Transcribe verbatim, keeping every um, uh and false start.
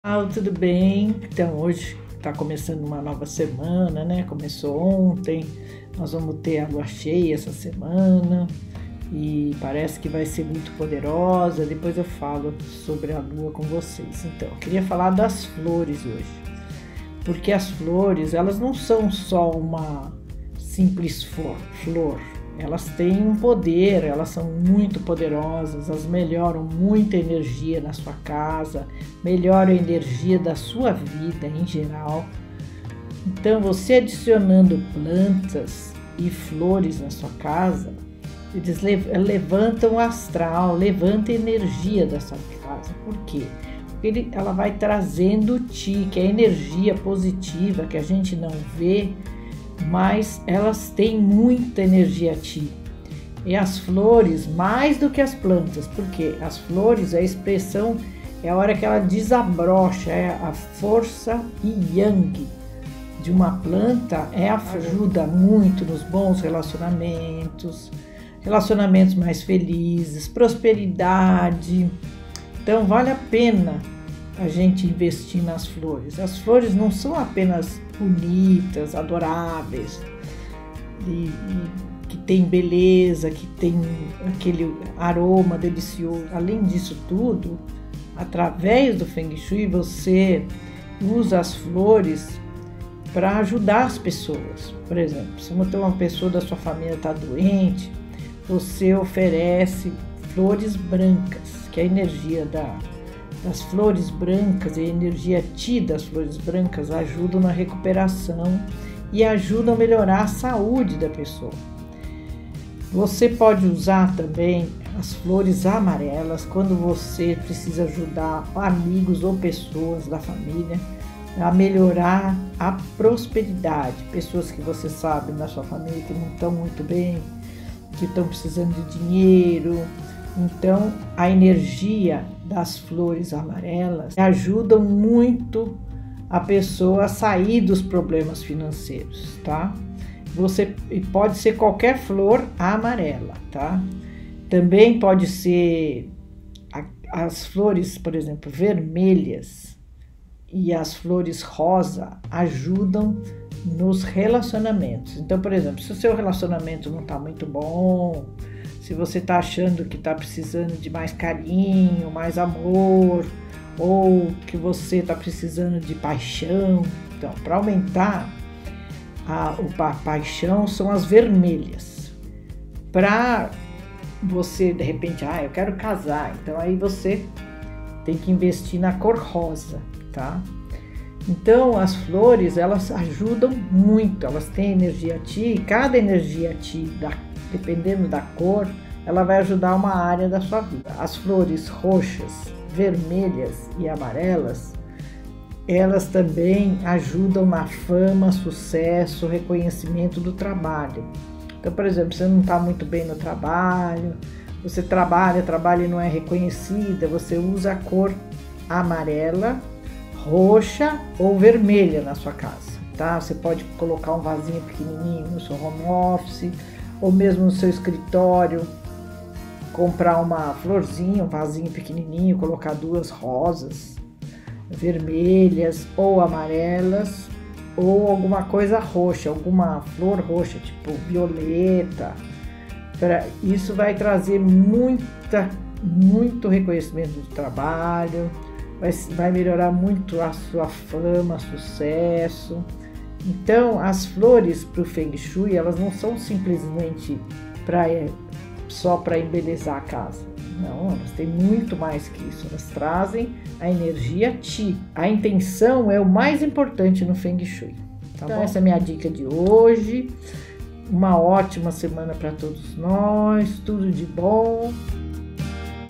Ah, tudo bem? Então, hoje está começando uma nova semana, né? Começou ontem, nós vamos ter a lua cheia essa semana e parece que vai ser muito poderosa. Depois eu falo sobre a lua com vocês. Então, eu queria falar das flores hoje, porque as flores, elas não são só uma simples flor, flor. Elas têm um poder, elas são muito poderosas, elas melhoram muita energia na sua casa, melhoram a energia da sua vida em geral. Então, você adicionando plantas e flores na sua casa, eles levantam o astral, levantam a energia da sua casa. Por quê? Porque ele, ela vai trazendo o Ti, que é a energia positiva que a gente não vê, mas elas têm muita energia Ti. E as flores, mais do que as plantas, porque as flores, a expressão é a hora que ela desabrocha, é a força Yang de uma planta, é ajuda muito nos bons relacionamentos, relacionamentos mais felizes, prosperidade. Então vale a pena a gente investir nas flores. As flores não são apenas bonitas, adoráveis, e, e que tem beleza, que tem aquele aroma delicioso. Além disso tudo, através do Feng Shui, você usa as flores para ajudar as pessoas. Por exemplo, se uma pessoa da sua família está doente, você oferece flores brancas, que é a energia da das flores brancas e a energia Ti das flores brancas ajudam na recuperação e ajudam a melhorar a saúde da pessoa. Você pode usar também as flores amarelas quando você precisa ajudar amigos ou pessoas da família a melhorar a prosperidade. Pessoas que você sabe na sua família que não estão muito bem, que estão precisando de dinheiro. Então, a energia das flores amarelas ajudam muito a pessoa a sair dos problemas financeiros, tá? Você pode ser qualquer flor amarela, tá? Também pode ser as flores, por exemplo, vermelhas e as flores rosa ajudam nos relacionamentos. Então, por exemplo, se o seu relacionamento não está muito bom, se você está achando que está precisando de mais carinho, mais amor, ou que você está precisando de paixão, então, para aumentar a, a paixão, são as vermelhas. Para você, de repente, ah, eu quero casar, então aí você tem que investir na cor rosa, tá? Então, as flores, elas ajudam muito, elas têm energia Ti, e cada energia Ti da dependendo da cor, ela vai ajudar uma área da sua vida. As flores roxas, vermelhas e amarelas, elas também ajudam na fama, sucesso, reconhecimento do trabalho. Então, por exemplo, você não está muito bem no trabalho, você trabalha, trabalha e não é reconhecida, você usa a cor amarela, roxa ou vermelha na sua casa, tá? Você pode colocar um vasinho pequenininho no seu home office, ou mesmo no seu escritório, comprar uma florzinha, um vasinho pequenininho, colocar duas rosas vermelhas ou amarelas, ou alguma coisa roxa, alguma flor roxa, tipo violeta. Isso vai trazer muita, muito reconhecimento de trabalho, vai, vai melhorar muito a sua fama, sucesso. Então, as flores para o Feng Shui, elas não são simplesmente pra, só para embelezar a casa. Não, elas têm muito mais que isso. Elas trazem a energia Ti. A intenção é o mais importante no Feng Shui. Tá bom? Essa é a minha dica de hoje. Uma ótima semana para todos nós. Tudo de bom.